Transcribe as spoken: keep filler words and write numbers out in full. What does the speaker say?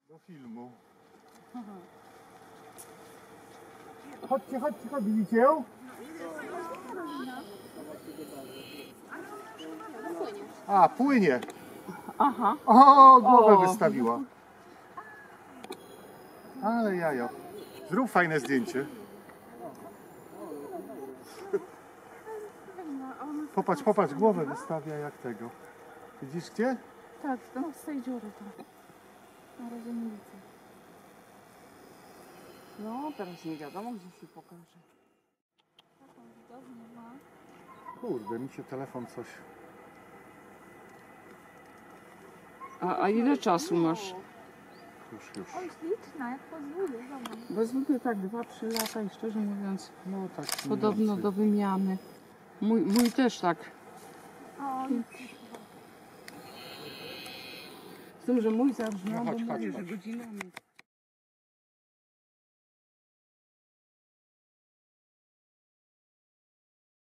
Do filmu. Chodźcie, chodźcie, chodźcie, widzicie ją? A, płynie. Aha. O, głowę O. wystawiła. Ale jajo. Zrób fajne zdjęcie. Popatrz, popatrz, głowę wystawia jak tego. Widzisz gdzie? Tak, tam z tej dziury tam. Na razie nie widzę. No, teraz nie wiadomo, gdzie się pokaże. Taką widownię ma. Kurde, mi się telefon coś... A, a ile czasu masz? Już, już. Oj, śliczna, jak pozwolę, zobacz. Bo zwykle tak dwa trzy lata i szczerze mówiąc No tak. mniej podobno więcej. do wymiany. Mój, mój też tak. O, Z tym, że mój zabrzmiał, No chodź, bo chodź, mówię, że chodź. godzinami.